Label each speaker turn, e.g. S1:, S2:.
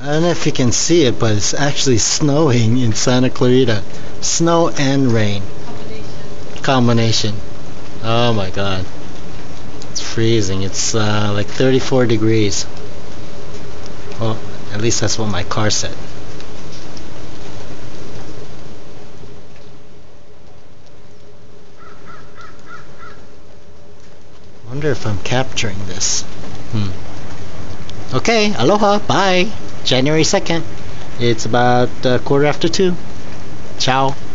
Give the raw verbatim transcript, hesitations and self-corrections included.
S1: I don't know if you can see it, but it's actually snowing in Santa Clarita. Snow and rain.
S2: Combination.
S1: Combination. Oh my god. It's freezing. It's uh, like thirty-four degrees. Well, at least that's what my car said. Wonder if I'm capturing this. Hmm. Okay, aloha, bye. January second. It's about a quarter after two. Ciao.